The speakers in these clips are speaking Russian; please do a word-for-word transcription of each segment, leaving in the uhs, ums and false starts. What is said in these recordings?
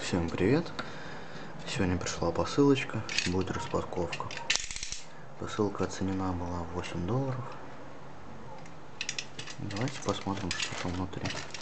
Всем привет! Сегодня пришла посылочка, будет распаковка. Посылка оценена была в восемь долларов. Давайте посмотрим, что там внутри.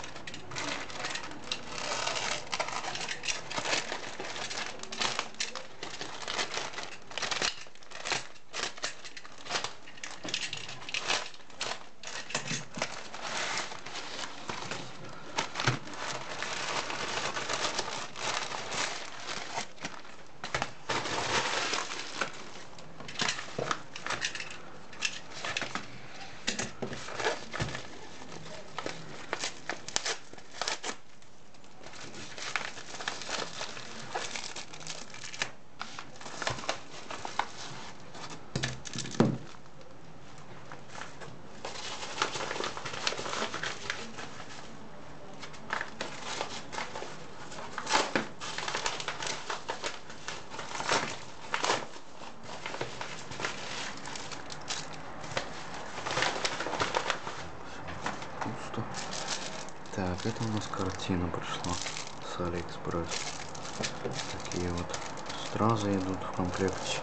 Так, это у нас картина пришла с Алиэкспресс. Такие вот стразы идут в комплекте.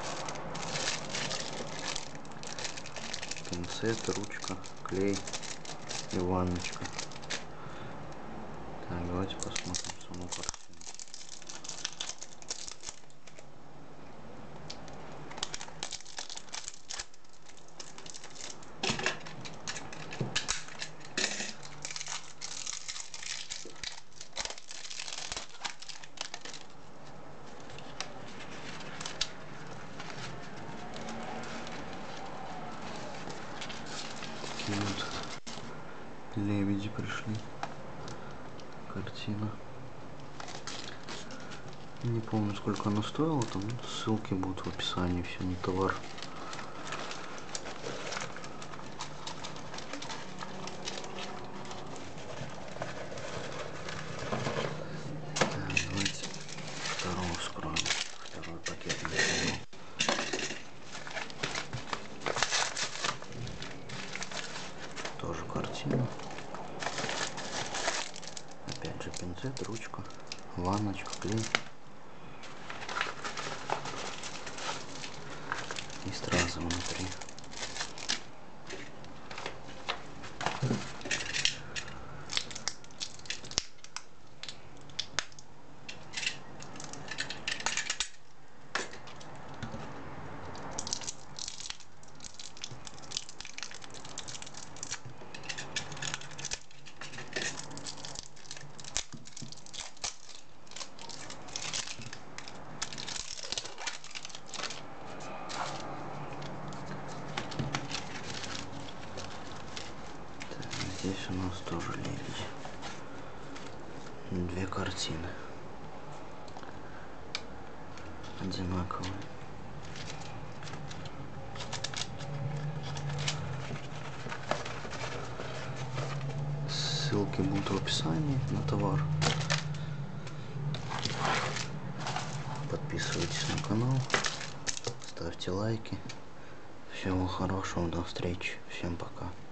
Пинцет, ручка, клей и ванночка. Так, давайте посмотрим саму картину. Вот лебеди пришли. Картина. Не помню, сколько она стоила, там ссылки будут в описании, все на товар. Так, давайте второго вскроем. Второй пакет начнем. Тоже картина. Опять же пинцет, ручка, ванночка, клей. И стразы внутри. Здесь у нас тоже лебедь. Две картины. Одинаковые. Ссылки будут в описании на товар. Подписывайтесь на канал. Ставьте лайки. Всего хорошего. До встречи. Всем пока.